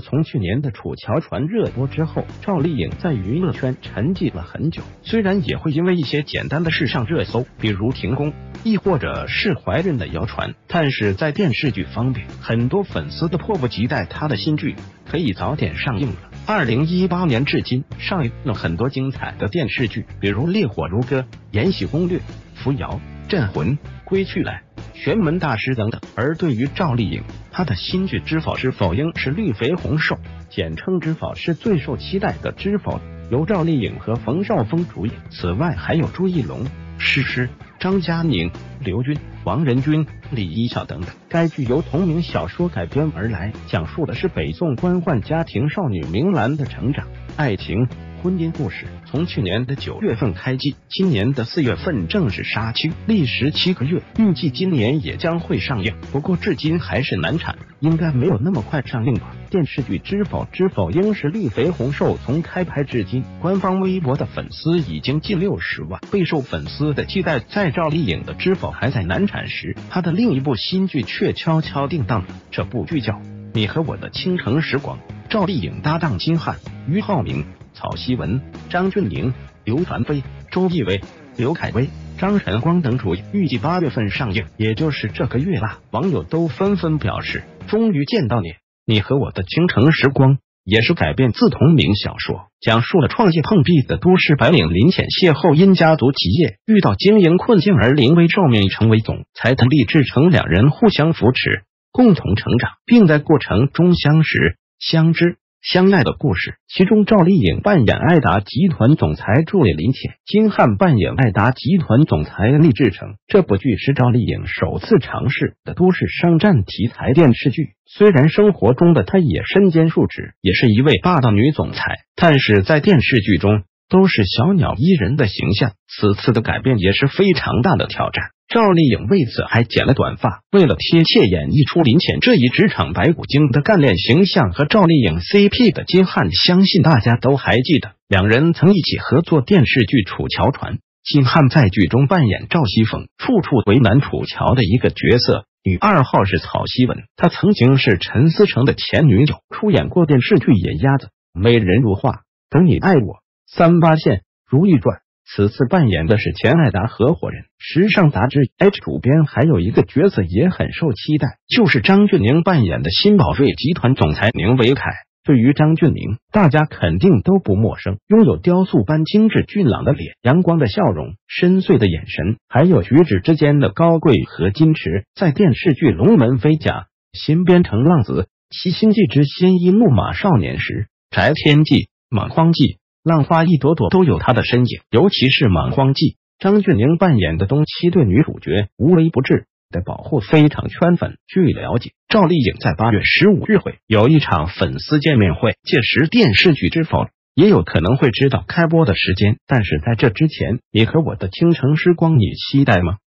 从去年的《楚乔传》热播之后，赵丽颖在娱乐圈沉寂了很久。虽然也会因为一些简单的事上热搜，比如停工，亦或者是怀孕的谣传，但是在电视剧方面，很多粉丝都迫不及待她的新剧可以早点上映了。2018年至今，上映了很多精彩的电视剧，比如《烈火如歌》《延禧攻略》《扶摇》《镇魂》《归去来》《玄门大师》等等。而对于赵丽颖，她的新剧《知否知否应》是绿肥红瘦，简称知否，是最受期待的知否，由赵丽颖和冯绍峰主演。此外还有朱一龙、诗诗、张嘉宁、刘军、王仁君、李一晓等等。该剧由同名小说改编而来，讲述的是北宋官宦家庭少女明兰的成长、爱情、婚姻故事。从去年的9月份开机，今年的4月份正式杀青，历时7个月，预计今年也将会上映。不过至今还是难产，应该没有那么快上映吧。电视剧《知否知否应》是绿肥红瘦，从开拍至今，官方微博的粉丝已经近60万，备受粉丝的期待。在赵丽颖的《知否》还在难产时，她的另一部新剧却悄悄定档了。这部剧叫《你和我的倾城时光》，赵丽颖搭档金瀚、俞灏明、曹曦文、张峻宁、刘传飞、周奕薇、刘恺威、张晨光等主演，预计8月份上映，也就是这个月啦。网友都纷纷表示，终于见到你和我的倾城时光也是改编自同名小说，讲述了创业碰壁的都市白领林浅邂逅因家族企业遇到经营困境而临危受命成为总裁的励志，成两人互相扶持，共同成长，并在过程中相识、相知、相爱的故事。其中赵丽颖扮演爱达集团总裁助理林浅，金瀚扮演爱达集团总裁厉志成。这部剧是赵丽颖首次尝试的都市商战题材电视剧，虽然生活中的她也身兼数职，也是一位霸道女总裁，但是在电视剧中都是小鸟依人的形象。此次的改变也是非常大的挑战，赵丽颖为此还剪了短发，为了贴切演绎出林浅这一职场白骨精的干练形象。和赵丽颖 CP 的金瀚，相信大家都还记得，两人曾一起合作电视剧《楚乔传》，金瀚在剧中扮演赵熙凤，处处为难楚乔的一个角色。女2号是曹曦文，她曾经是陈思诚的前女友，出演过电视剧《野鸭子》《美人如画》《等你爱我》《三八线》《如懿传》。此次扮演的是前爱达合伙人、时尚杂志 H 主编。还有一个角色也很受期待，就是张峻宁扮演的新宝瑞集团总裁宁维凯。对于张峻宁，大家肯定都不陌生，拥有雕塑般精致俊朗的脸、阳光的笑容、深邃的眼神，还有举止之间的高贵和矜持。在电视剧《龙门飞甲》《新边城浪子》《七星记之鲜衣怒马少年时》《翟天记》《莽荒纪》《浪花一朵朵》都有他的身影。尤其是《莽荒纪》，张峻宁扮演的东七对女主角无微不至的保护非常圈粉。据了解，赵丽颖在8月15日会有一场粉丝见面会，届时电视剧《知否》也有可能会知道开播的时间。但是在这之前，你和我的倾城时光，你期待吗？